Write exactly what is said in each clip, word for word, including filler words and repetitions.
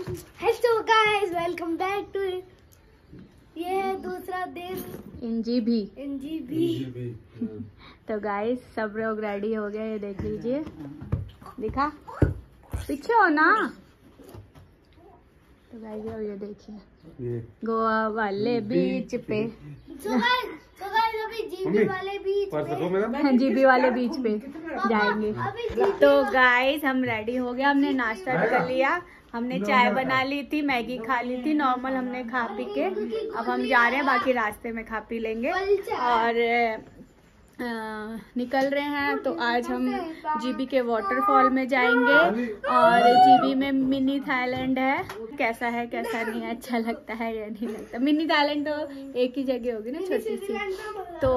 Hello guys, welcome back to ये है दूसरा दिन इन जीबी इन जीबी। तो गाइस सब लोग रेडी हो गए, ये देख लीजिए। दिखा पीछे हो ना। तो गाइस ये देखिए गोवा वाले बीच पे, so guys, so guys, अभी जीबी वाले बीच पे जीबी वाले बीच पे जाएंगे। तो गाइस हम रेडी हो गए, हमने नाश्ता भी कर लिया, हमने चाय बना ली थी, मैगी खा ली थी, नॉर्मल हमने खा पी के अब हम जा रहे हैं, बाकी रास्ते में खा पी लेंगे और आ, निकल रहे हैं। तो आज हम जीबी के वाटरफॉल में जाएंगे और जीबी में मिनी थाईलैंड है। कैसा है कैसा नहीं है, अच्छा लगता है या नहीं लगता। मिनी थाईलैंड तो एक ही जगह होगी ना, छोटी सी। तो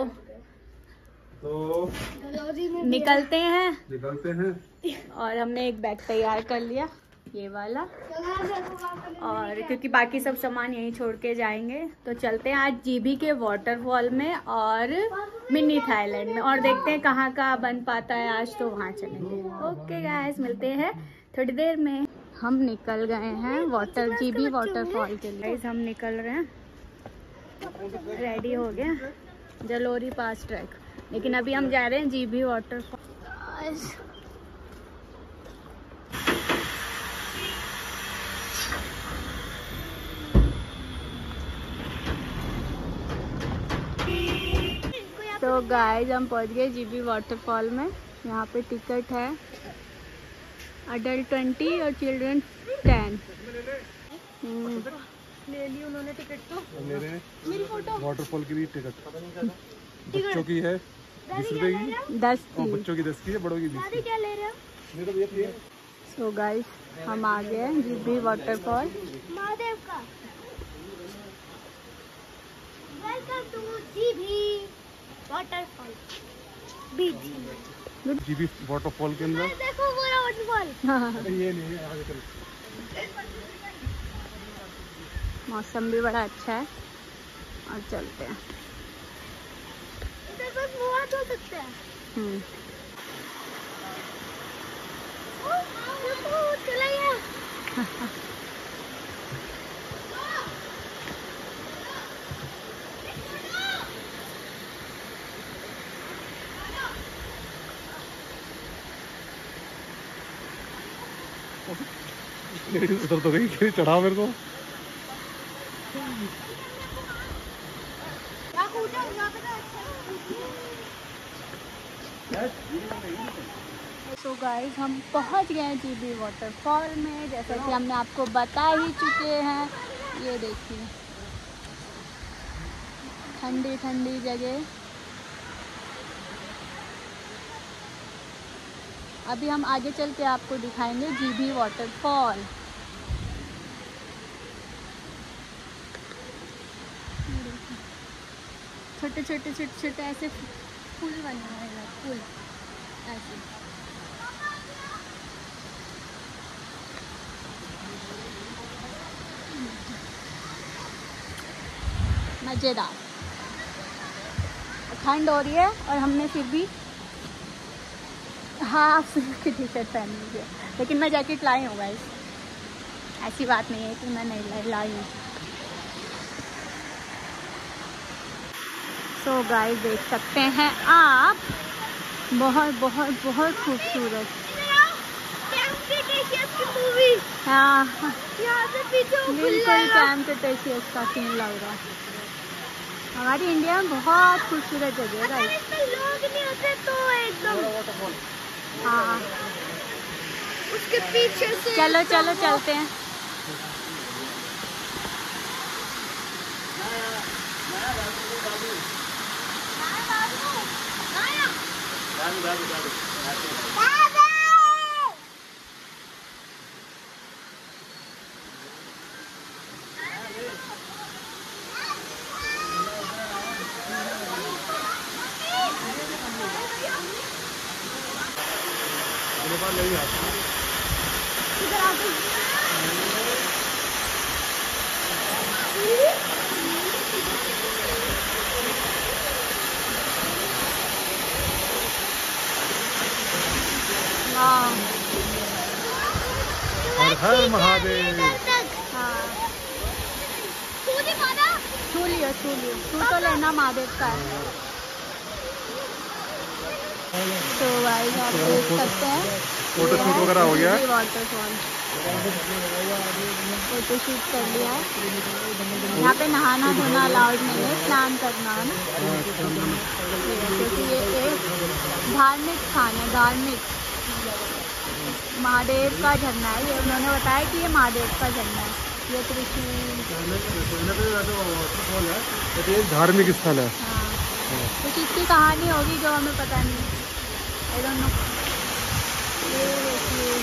तो निकलते हैं निकलते हैं और हमने एक बैग तैयार कर लिया, ये वाला, और क्योंकि बाकी सब सामान यहीं छोड़ के जाएंगे। तो चलते हैं आज जीबी के वाटरफॉल में और मिनी थाईलैंड में, और देखते हैं कहाँ कहाँ बन पाता है आज, तो वहाँ चलेंगे। ओके गाइस, मिलते हैं थोड़ी देर में। हम निकल गए हैं वाटर जीबी वाटरफॉल के लिए। गाइस हम निकल रहे हैं, रेडी हो गए, जलोरी पास ट्रैक, लेकिन अभी हम जा रहे हैं जीबी वाटरफॉल। तो गाइस हम पहुंच गए जीबी वाटरफॉल में। यहाँ पे टिकट है अडल्ट ट्वेंटी और चिल्ड्रन टेन। ले ली उन्होंने टिकट। तो मेरे मेरी फोटो वाटरफॉल की भी टिकट बच्चों की है बीस रुपए की, दस और की। बच्चों की दस की है, बड़ों की बीस की। क्या ले रहे हो? सो गाइस हम आ गए जीबी वाटरफॉल। महादेव का welcome to Jibhi waterfall beach. Jibhi waterfall के अंदर देखो पूरा वाटरफॉल। ये नहीं है, आगे चल। मौसम भी बड़ा अच्छा है और चलते हैं। इधर बस मुआ धो सकते हैं। हम्म ओ, देखो चला गया। लेडीज उधर तो गई, फिर चढ़ा मेरे को। तो गाइस हम पहुंच गए हैं जीबी वाटरफॉल में, जैसा कि हमने आपको बता ही चुके हैं। ये देखिए ठंडी ठंडी जगह। अभी हम आगे चल के आपको दिखाएंगे जीबी वाटरफॉल। छोटे छोटे छोटे छोटे ऐसे फूल बने हुए हैं, फूल ऐसे। मज़ेदार। ठंड हो रही है और हमने फिर भी हाँ सिल्क की टी शर्ट पहनी हुई है, लेकिन मैं जैकेट लाई हूँ गाइस। ऐसी बात नहीं है कि मैं नहीं लाई लाई हूँ। तो गाइस देख सकते हैं आप, बहुत बहुत बहुत खूबसूरत। हाँ बिल्कुल टेम्पटेशियस का सीन लग रहा है। हमारी इंडिया में बहुत खूबसूरत जगह है गाइस। लोग नहीं होते तो एकदम। हाँ उसके पीछे से चलो चलो चलते हैं। इधर आ गई। हाँ तो हर महादेव। हाँ छू लियो छू लियो छू तो लेना महादेव का है। तो भाई आप देख सकते हैं फोटो शूट वगैरह हो गया, वाटरफॉल फोटो शूट कर लिया है। यहाँ पे नहाना धोना अलाउड नहीं है, स्नान करना है ना, क्योंकि ये एक धार्मिक स्थान है। धार्मिक महादेव का झरना है ये, उन्होंने बताया कि ये महादेव का झरना है। ये त्रिशूल धार्मिक स्थल है। हाँ कुछ इसकी कहानी होगी जो हमें पता नहीं, आई डोंट नो। ये देखिए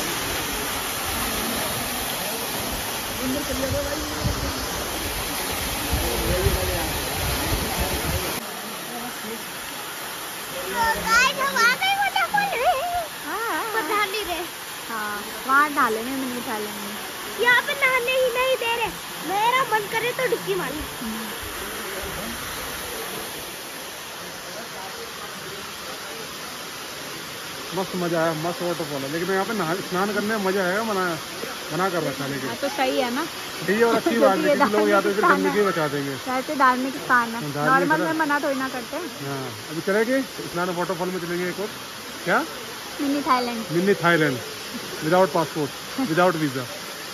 हाँ वहाँ ढालेंगे मिनी ढालेंगे, यहाँ पे नहाने ही नहीं दे रहे। मेरा मन करे तो डुबकी मार लूं। मस्त मजा आया, मस्त वाटरफॉल है, लेकिन यहाँ पे नहा स्नान करने में मजा आएगा, मना मना कर रखा है लेकिन। हाँ तो सही है ना, ठीक है। और अच्छी बात है कि लोग या तो फिर गंदगी बचा देंगे। वैसे धार्मिक स्थान है, नॉर्मल में मना थोड़ी ना करते हैं। हाँ अभी चलेंगे स्नान वाटरफॉल में, चलेंगे एक और क्या mini Thailand. Mini Thailand without passport, without visa.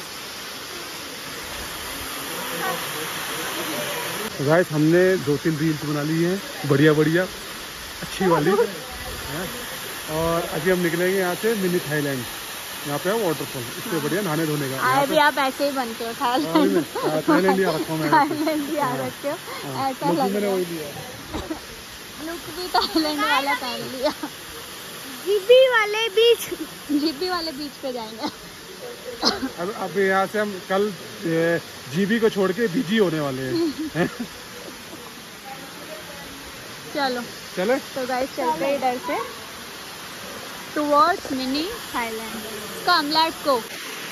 Guys हमने दो तीन रील्स बना ली हैं, बढ़िया बढ़िया अच्छी वाली है। और अभी हम निकलेंगे यहाँ से मिनी थाईलैंड। यहाँ पे है वाटरफॉल, इससे बढ़िया नहाने धोने का। आए भी आप ऐसे ही बनते हो, थाईलैंड थाईलैंड आ रखा हूँ मैं, थाईलैंड भी आ रखे हो, ऐसा लग रहा है। लुक भी थाईलैंड वाला पहन लिया। जीबी वाले बीच, जीबी वाले बीच पे जाएंगे। अब अब यहाँ से हम कल जीबी को छोड़ के बीजी होने वाले हैं। चलो चले तो गाइस चलते हैं इधर से towards mini Thailand. Come let's go.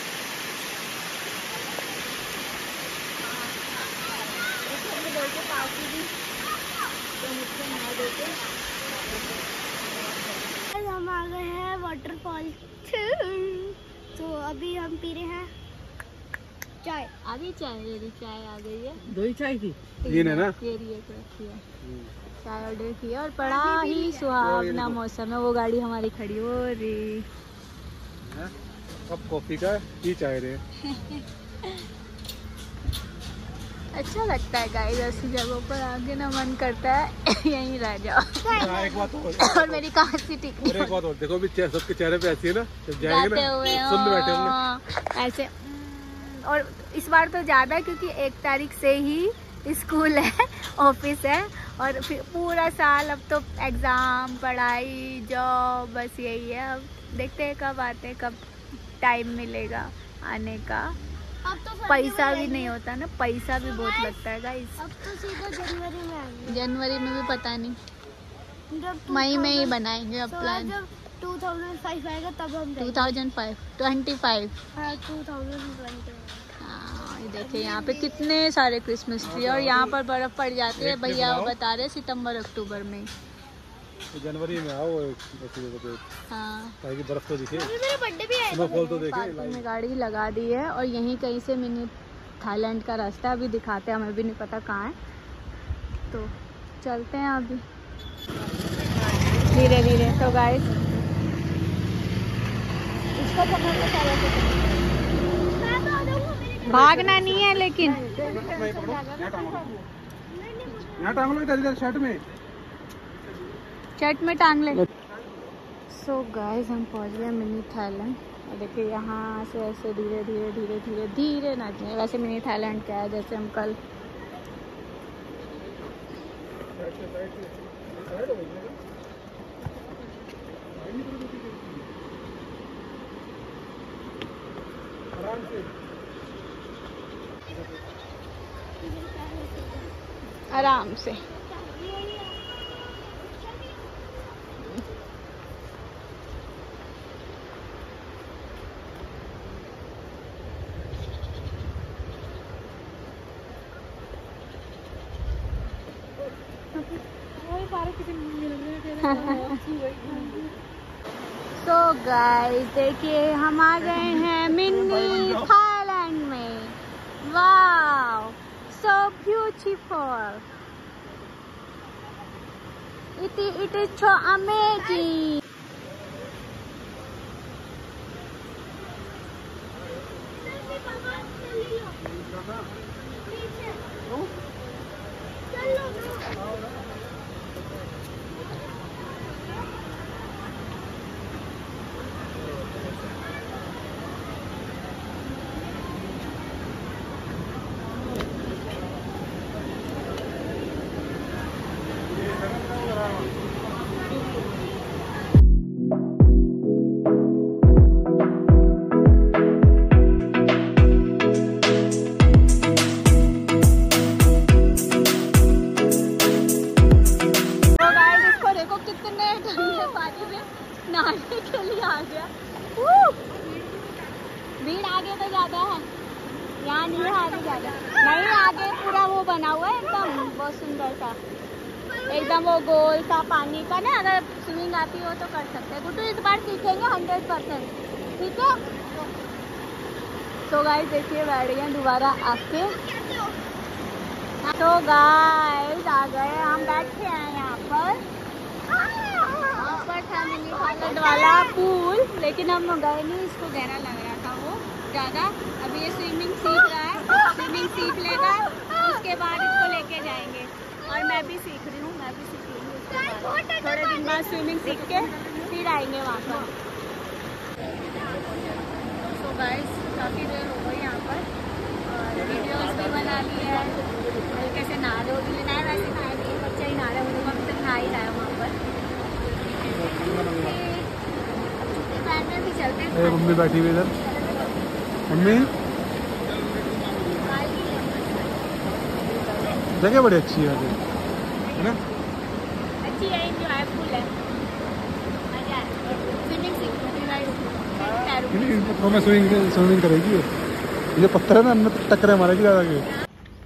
हम आ गए हैं वाटरफॉल। तो अभी हम पी रहे हैं चाय। अभी चाय मेरी चाय आ गई है। दो ही चाय की ये है ना, ये रही है रखी है। चाय ऑर्डर किया और बड़ा ही सुहावना मौसम है। वो गाड़ी हमारी खड़ी हो रही। अब कॉफी का ही चाय रहे। अच्छा लगता है गाइस, ऐसी जगहों पर आके ना मन करता है यहीं रह जाओ। एक बात और, और मेरी खांसी ठीक नहीं और एक बात और देखो, भी सबके चेहरे पे ऐसी है ना, जब जाएंगे जाते ना हुए सुन बैठे होंगे ऐसे। और इस बार तो ज़्यादा है क्योंकि एक तारीख से ही स्कूल है, ऑफिस है, और फिर पूरा साल अब तो एग्ज़ाम, पढ़ाई, जॉब, बस यही है। अब देखते हैं कब आते हैं, कब टाइम मिलेगा आने का। अब तो पैसा भी नहीं होता ना, पैसा भी बहुत लगता है गाइस। अब तो सीधा जनवरी में आएंगे। जनवरी में भी पता नहीं, जब मई में ही बनाएंगे अब प्लान। जब टू थाउजेंड फाइव आएगा तब हम two thousand five twenty five हाँ टू थाउजेंड ट्वेंटी। हाँ ये देखिए यहाँ पे कितने सारे क्रिसमस ट्री, और यहाँ पर बर्फ पड़ जाती है भैया, वो बता रहे सितंबर अक्टूबर में। तो जनवरी में आओ ऐसी जगह पे, हाँ ताकि बर्फ तो दिखे, मेरा बर्थडे भी है। स्नोफॉल तो देखे। पार्किंग में गाड़ी लगा दी है और यहीं कहीं से मिनी थाईलैंड का रास्ता अभी दिखाते हैं, हमें भी नहीं पता कहाँ है। तो चलते हैं अभी धीरे धीरे। तो गाइस भागना नहीं है लेकिन। यहाँ टांग लो इधर, इधर शर्ट में, शर्ट में टांग ले। सो गाइस हम पहुंच गए मिनी थाईलैंड। और देखिए यहाँ से ऐसे धीरे धीरे धीरे धीरे धीरे नाचने। वैसे मिनी थाईलैंड क्या है, जैसे हम कल आराम से तो गाइस देखिए हम आ गए हैं मिनी थाईलैंड में। Wow, so beautiful, it it is so amazing. नहाने के लिए आ गया। भीड़ आगे तो ज्यादा है, यहाँ नहीं है आगे ज्यादा नहीं, आगे पूरा वो बना हुआ है एकदम बहुत सुंदर सा, एकदम वो गोल सा पानी का ना। अगर स्विमिंग आती हो तो कर सकते हैं। गुड्डू इस बार सीखेंगे हंड्रेड परसेंट, ठीक है। तो गाइस देखिए बैठ गए दोबारा आके। तो गाइस आ गए, हम बैठे हैं यहाँ पर था मिनी थाईलैंड वाला पूल, लेकिन हम गए नहीं, इसको गहरा लग रहा था वो ज़्यादा। अभी ये स्विमिंग सीख रहा है, स्विमिंग सीख लेगा उसके बाद इसको लेके जाएंगे। और मैं भी सीख रही हूँ, मैं भी सीख रही हूँ उसके बाद थोड़े दिन बाद स्विमिंग सीख के फिर आएंगे वहाँ पर। तो गाइस काफ़ी देर हो गई यहाँ पर और वीडियोस भी बना ली है। कैसे नहा रहे हो भी नहाए, वैसे नहाए नहीं, बच्चा ही नहा रहे हो, तो हम तक नहा ही रहा है वहाँ पर। भी चलते हैं। मम्मी बैठी हुई इधर, मम्मी जगह बड़ी अच्छी है है ना, अच्छी है, एंजॉयफुल है, मजा है। स्विमिंग सीखने तो मैं स्विमिंग स्विमिंग करेगी, ये पत्थर है ना, अंदर टक्कर मारेगी ज़्यादा के।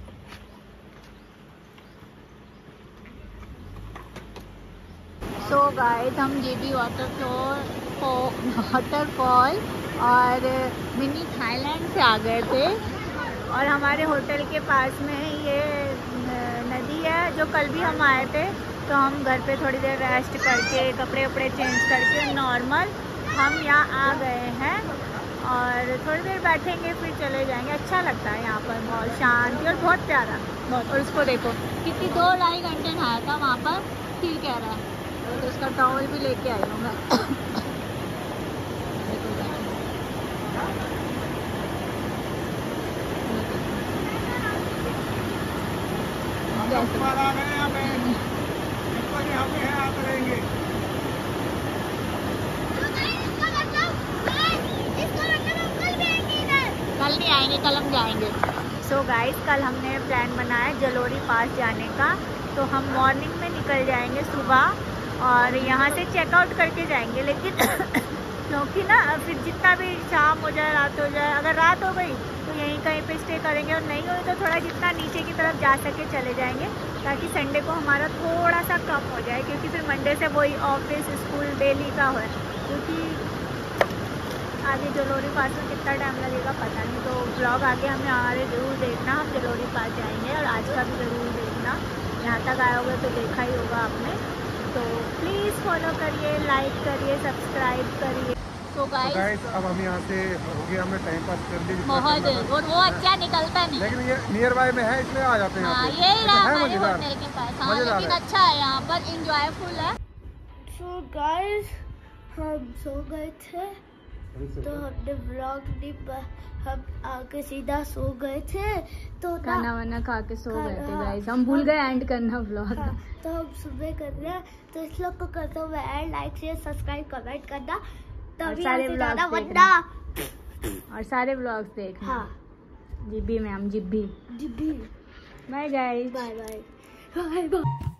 सो गाइस हम जीबी वाटरफॉल वाटरफॉल और मिनी थाईलैंड से आ गए थे और हमारे होटल के पास में ये नदी है जो कल भी हम आए थे। तो हम घर पे थोड़ी देर रेस्ट करके कपड़े वपड़े चेंज करके नॉर्मल हम यहाँ आ गए हैं और थोड़ी देर बैठेंगे फिर चले जाएंगे। अच्छा लगता है यहाँ पर, बहुत शांति और बहुत प्यारा। और उसको देखो कितनी दो ढाई घंटे नहाया था वहाँ पर, फिर कह रहा है। तो इसका टॉवल भी लेके आई हूँ मैं। कल नहीं आएंगे, कल हम जाएंगे। सो so गाइस कल हमने प्लान बनाया जलोरी पास जाने का, तो हम मॉर्निंग में निकल जाएंगे सुबह और यहाँ से चेकआउट करके जाएंगे। लेकिन क्योंकि ना फिर जितना भी शाम हो जाए, रात हो जाए, अगर रात हो गई तो यहीं कहीं पे स्टे करेंगे और नहीं हुई तो थोड़ा जितना नीचे की तरफ जा सके चले जाएंगे, ताकि संडे को हमारा थोड़ा सा कम हो जाए, क्योंकि फिर मंडे से वही ऑफिस स्कूल डेली का हो। क्योंकि आगे जलोरी पास में कितना टाइम लगेगा पता नहीं। तो ब्लॉग आगे हमें हमारे ज़रूर देखना, हम जलोरी पास जाएंगे और आज का भी ज़रूर देखना। यहाँ तक आए होगे तो देखा ही होगा आपने। तो प्लीज़ फॉलो करिए, लाइक करिए, सब्सक्राइब करिए। तो गाइस अब हम यहाँ से हो गया, हमने टाइम पास कर लिया बहुत, और वो अच्छा निकलता नहीं, लेकिन ये नियर बाय में है इसलिए आ जाते हैं। हाँ, यही रहा हमारे होटल के पास। हाँ, लेकिन अच्छा है यहाँ पर, एंजॉयफुल है। सो गाइस हम सो गए थे तो हमने व्लॉग नहीं, हम आके सीधा सो गए थे। तो खाना वाना खा के सो गए थे गाइस, हम भूल गए एंड करना व्लॉग। हाँ, तो हम सुबह कर रहे हैं, तो इस लोग को करते हुए and like share subscribe comment करना, तभी सारे ज्यादा देखना और सारे व्लॉग्स देखना। हाँ, जिब्बी में हम Jibhi Jibhi. Bye guys, bye bye bye bye.